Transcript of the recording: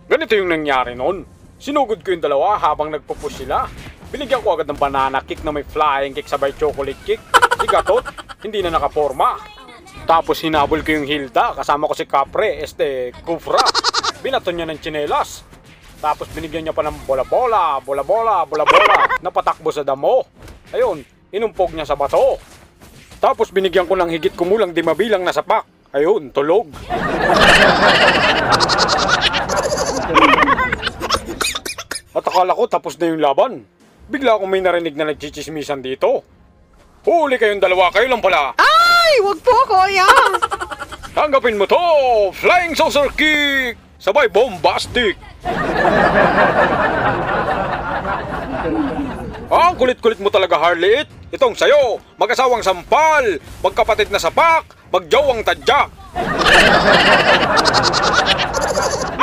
Ganito yung nangyari noon. Sinugod ko yung dalawa habang nagpupush sila. Binigyan ko agad ng banana kick na may flying kick sabay chocolate kick. Si Gatot, hindi na nakaporma. Tapos hinabol ko yung Hilda, kasama ko si Capre, Kufra. Binaton niya ng tsinelas. Tapos binigyan niya pa ng bola-bola, napatakbo sa damo. Ayun, inumpog niya sa bato. Tapos binigyan ko ng higit kumulang 5 bilang na sapak. Ayun, tulog. At akala ko tapos na yung laban. Bigla akong may narinig na nagchichismisan dito. Huli kayong dalawa, kayo lang pala. Ay, wag po, kuya! Tanggapin mo to! Flying saucer kick! Sabay bombastic! Ang kulit-kulit mo talaga, Harliet. Itong sayo, mag-asawang sampal, magkapatid na sapak, magjawang tadyak.